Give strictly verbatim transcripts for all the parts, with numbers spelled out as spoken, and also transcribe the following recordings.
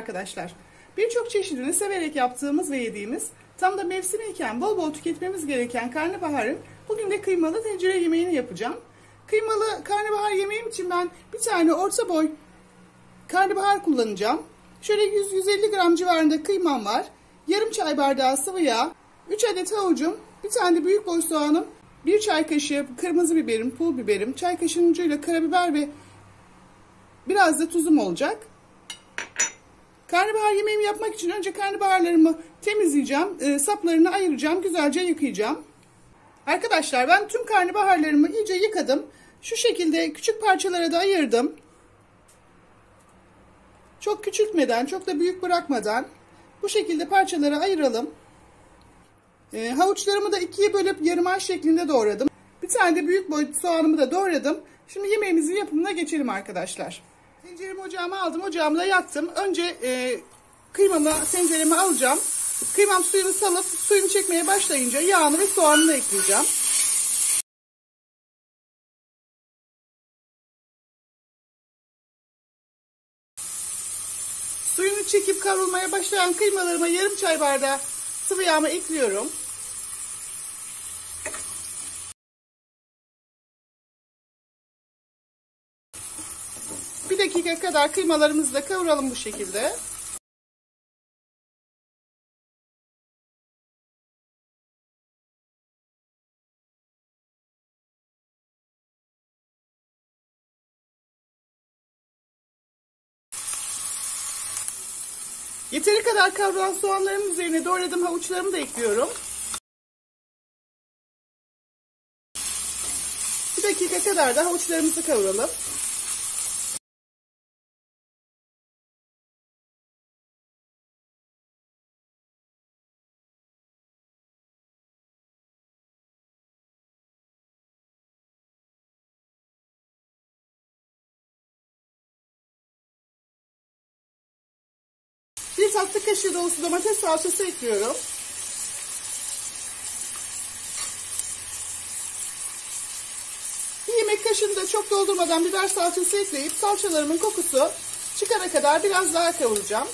arkadaşlar. Birçok çeşidini severek yaptığımız ve yediğimiz, tam da mevsimiyken bol bol tüketmemiz gereken karnabaharın bugün de kıymalı tencere yemeğini yapacağım. Kıymalı karnabahar yemeğim için ben bir tane orta boy karnabahar kullanacağım. Şöyle yüz yüz elli gram civarında kıymam var. Yarım çay bardağı sıvı yağ, üç adet havucum, bir tane de büyük boy soğanım, bir çay kaşığı kırmızı biberim, pul biberim, çay kaşığının ucuyla karabiber ve biraz da tuzum olacak. Karnabahar yemeğimi yapmak için önce karnabaharlarımı temizleyeceğim, e, saplarını ayıracağım, güzelce yıkayacağım. Arkadaşlar ben tüm karnabaharlarımı iyice yıkadım. Şu şekilde küçük parçalara da ayırdım. Çok küçültmeden, çok da büyük bırakmadan bu şekilde parçalara ayıralım. E, havuçlarımı da ikiye bölüp yarımar şeklinde doğradım. Bir tane de büyük boy soğanımı da doğradım. Şimdi yemeğimizin yapımına geçelim arkadaşlar. Tenceremi ocağıma aldım. Ocağımı da yaktım. Önce e, kıymamı tencereme alacağım. Kıymam suyunu salıp suyunu çekmeye başlayınca yağını ve soğanını ekleyeceğim. Suyunu çekip kavrulmaya başlayan kıymalarıma yarım çay bardağı sıvı yağımı ekliyorum. Bir dakika kadar kıymalarımızı da kavuralım bu şekilde. Yeteri kadar kavrulan soğanlarımın üzerine doğradığım havuçlarımı da ekliyorum. Bir dakika kadar da havuçlarımızı kavuralım. Bir tatlı kaşığı dolusu domates salçası ekliyorum. Bir yemek kaşığını da çok doldurmadan biber salçası ekleyip salçalarımın kokusu çıkana kadar biraz daha kavuracağım.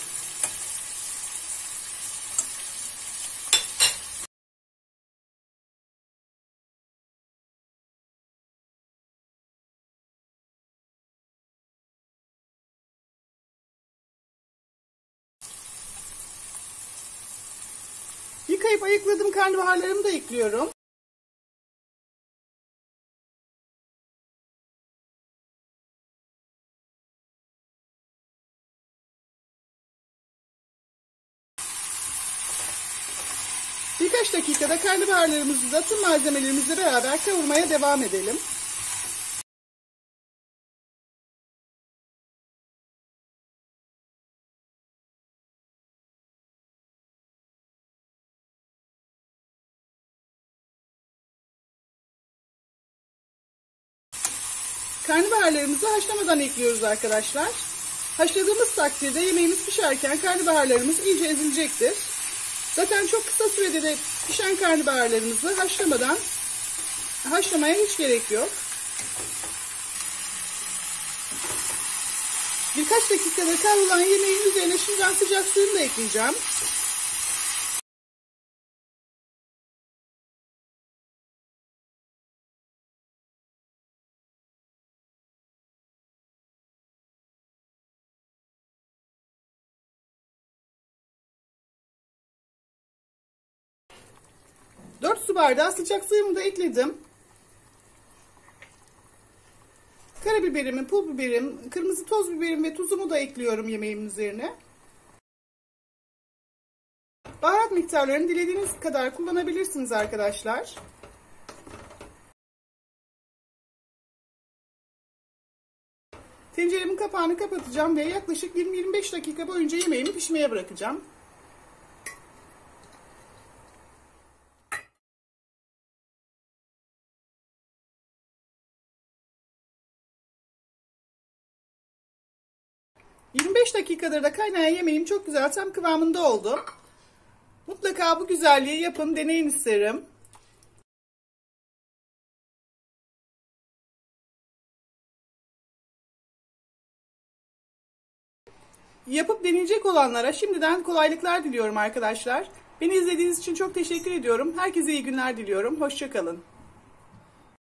Yıkayıp ayıkladığım karnabaharlarımı da ekliyorum. Birkaç dakikada karnabaharlarımızı da tüm malzemelerimizle beraber kavurmaya devam edelim. Karnabaharlarımızı haşlamadan ekliyoruz arkadaşlar. Haşladığımız takdirde yemeğimiz pişerken karnabaharlarımız iyice ezilecektir. Zaten çok kısa sürede de pişen karnabaharlarımızı haşlamadan haşlamaya hiç gerek yok. Birkaç dakikada kavrulan yemeğin üzerine şimdiden sıcak suyunu da ekleyeceğim. dört su bardağı sıcak suyumu da ekledim. Karabiberimi, pul biberim, kırmızı toz biberim ve tuzumu da ekliyorum yemeğimin üzerine. Baharat miktarlarını dilediğiniz kadar kullanabilirsiniz arkadaşlar. Tenceremin kapağını kapatacağım ve yaklaşık yirmi yirmi beş dakika boyunca yemeğimi pişmeye bırakacağım. yirmi beş dakikadır da kaynayan yemeğim çok güzel tam kıvamında oldu. Mutlaka bu güzelliği yapın, deneyin isterim. yapıp deneyecek olanlara şimdiden kolaylıklar diliyorum arkadaşlar. Beni izlediğiniz için çok teşekkür ediyorum. Herkese iyi günler diliyorum. Hoşça kalın.